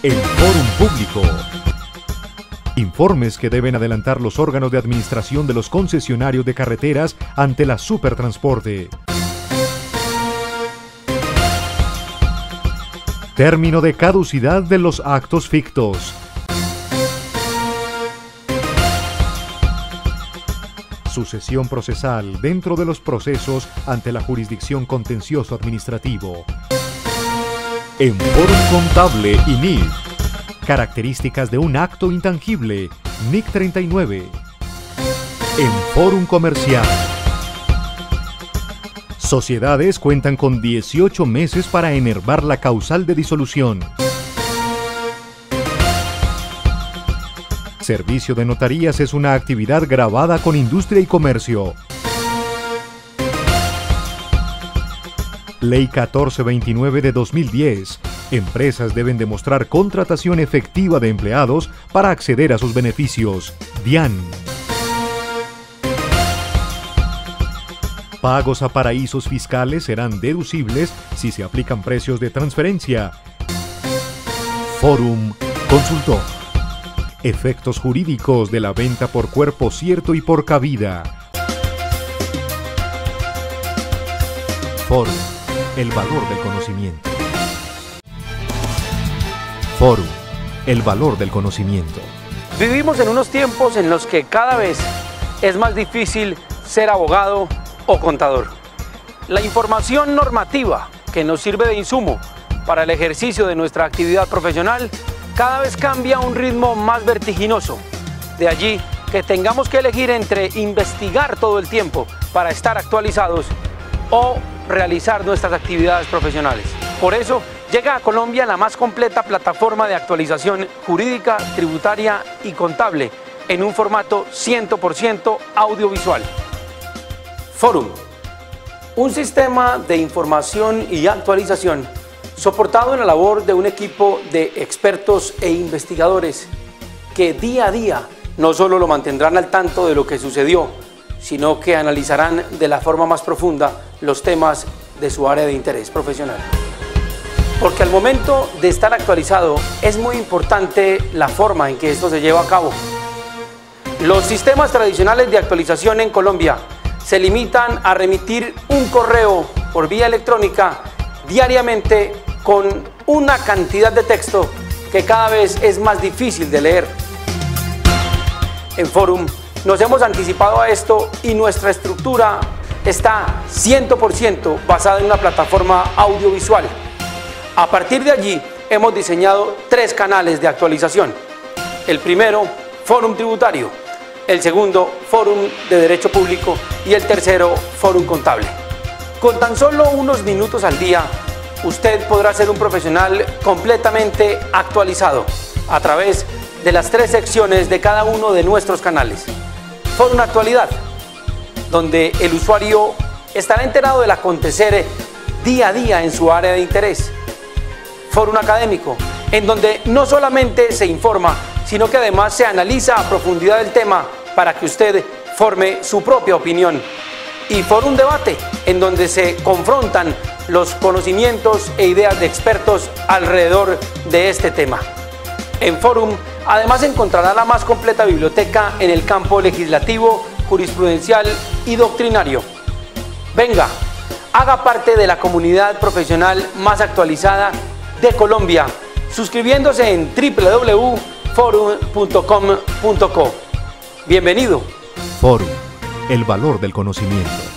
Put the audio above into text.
El Fórum Público. Informes que deben adelantar los órganos de administración de los concesionarios de carreteras ante la Supertransporte. Término de caducidad de los actos fictos. Sucesión procesal dentro de los procesos ante la jurisdicción contencioso administrativo. En Fórum Contable y NIF. Características de un acto intangible, NIC 39. En Fórum Comercial. Sociedades cuentan con 18 meses para enervar la causal de disolución. Servicio de notarías es una actividad grabada con industria y comercio. Ley 1429 de 2010. Empresas deben demostrar contratación efectiva de empleados para acceder a sus beneficios. DIAN. Pagos a paraísos fiscales serán deducibles si se aplican precios de transferencia. Fórum Consultor. Efectos jurídicos de la venta por cuerpo cierto y por cabida. Fórum. El valor del conocimiento. Fórum. El valor del conocimiento. Vivimos en unos tiempos en los que cada vez es más difícil ser abogado o contador. La información normativa que nos sirve de insumo para el ejercicio de nuestra actividad profesional cada vez cambia a un ritmo más vertiginoso. De allí que tengamos que elegir entre investigar todo el tiempo para estar actualizados o realizar nuestras actividades profesionales. Por eso llega a Colombia la más completa plataforma de actualización jurídica, tributaria y contable en un formato 100% audiovisual. Fórum, un sistema de información y actualización soportado en la labor de un equipo de expertos e investigadores que día a día no solo lo mantendrán al tanto de lo que sucedió, sino que analizarán de la forma más profunda los temas de su área de interés profesional. Porque al momento de estar actualizado es muy importante la forma en que esto se lleva a cabo. Los sistemas tradicionales de actualización en Colombia se limitan a remitir un correo por vía electrónica diariamente con una cantidad de texto que cada vez es más difícil de leer. En Fórum nos hemos anticipado a esto y nuestra estructura está 100% basada en una plataforma audiovisual. A partir de allí hemos diseñado 3 canales de actualización. El primero, Fórum Tributario. El segundo, Fórum de Derecho Público. Y el tercero, Fórum Contable. Con tan solo unos minutos al día, usted podrá ser un profesional completamente actualizado a través de las 3 secciones de cada uno de nuestros canales. Fórum Actualidad, donde el usuario estará enterado del acontecer día a día en su área de interés. Fórum Académico, en donde no solamente se informa, sino que además se analiza a profundidad el tema para que usted forme su propia opinión. Y Fórum Debate, en donde se confrontan los conocimientos e ideas de expertos alrededor de este tema. En Fórum, además encontrará la más completa biblioteca en el campo legislativo, jurisprudencial y doctrinario. Venga, haga parte de la comunidad profesional más actualizada de Colombia, suscribiéndose en www.forum.com.co. Bienvenido. Fórum. El valor del conocimiento.